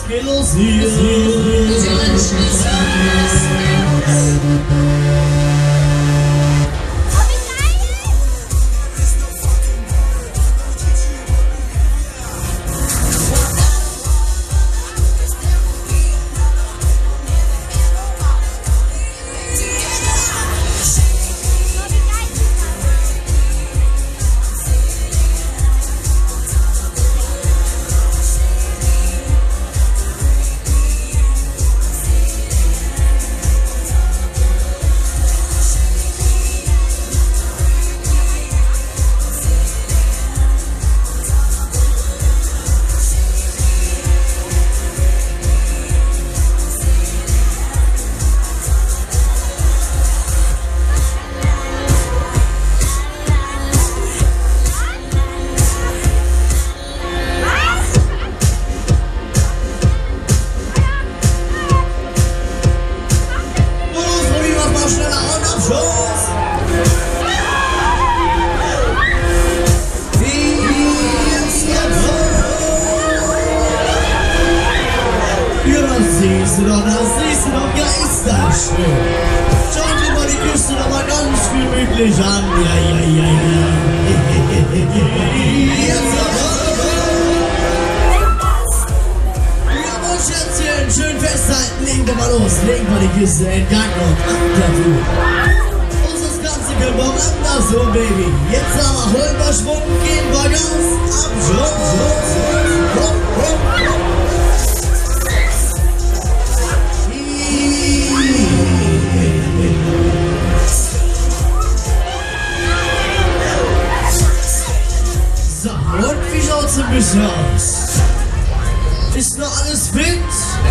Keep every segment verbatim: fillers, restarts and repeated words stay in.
geht los hier. Siehst du doch, das siehst du doch, ja ist das schön. Schau dir mal die Küste doch mal ganz gemütlich an. Ja, ja, ja, ja. Jetzt jawohl, Schätzchen, schön festhalten. Legen wir mal los, legen wir die Küste in Gang und ab dafür. Und das Ganze können wir auch anders so, Baby. Jetzt aber holen wir Schwung, geben wir Gas. Ab, schon, schon, schon. Hopp, hopp, hopp. So, und wie schaut's ein bisschen aus? Ist noch alles fit?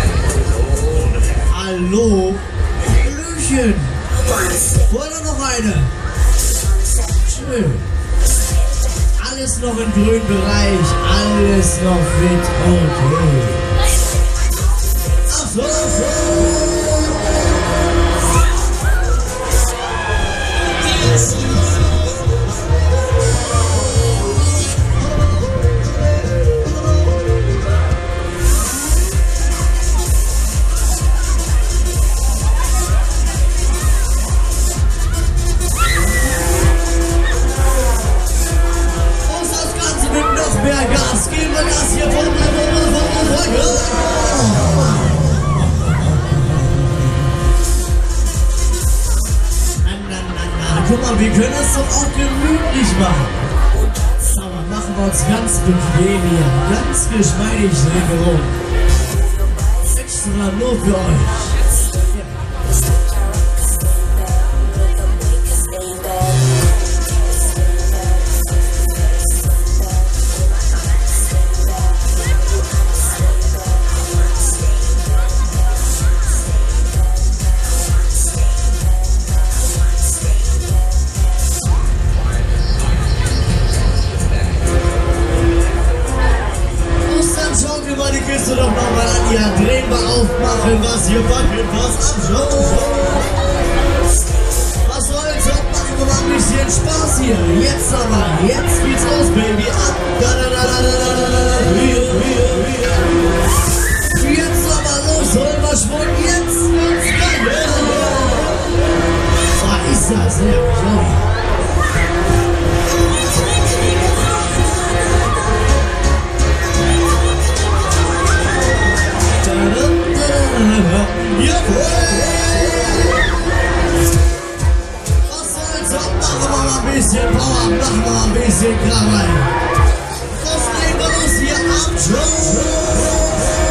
Hallo? Hallöchen? Wollt ihr noch eine? Schön. Alles noch im grünen Bereich, alles noch fit, okay. Ach so, ach so. Guck mal, wir können es doch auch gemütlich machen. Aber machen wir uns ganz bequem hier, ganz geschmeidig ringsherum. Extra nur für euch. Die Kiste doch nochmal an, ja, drehen wir aufmachen, was hier backen, was anschauen. Was soll's, machen wir mal ein bisschen Spaß hier. Jetzt aber, jetzt geht's los, Baby, ab. Da, da, da, da, da, da, da, hier, hier, hier. Jetzt aber los, holen wir Schwung, jetzt wird's geil. Oh, ist das, ja, ja. Was soll's, machen wir mal ein bisschen Power, machen wir mal ein bisschen Krawall. Was legen wir los hier ab, Joe?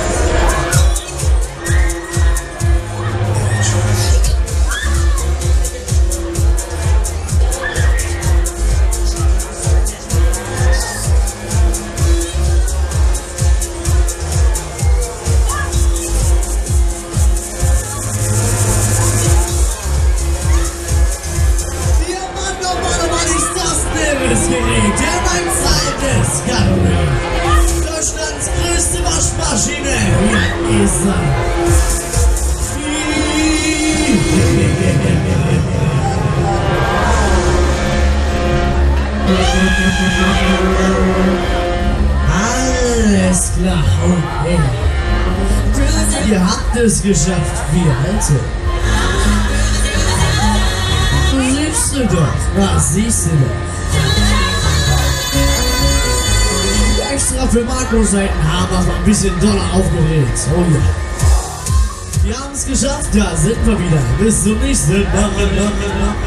Der mein altes Gathering. Deutschlands größte Waschmaschine. Hier ist er. Alles klar, okay. Ihr habt es geschafft, wir Alte. Siehst du doch, was siehst du doch? Extra für Makro-Seiten haben wir es mal ein bisschen doller aufgeregt. Oh ja. Wir haben es geschafft, da sind wir wieder. Bis zum nächsten Mal.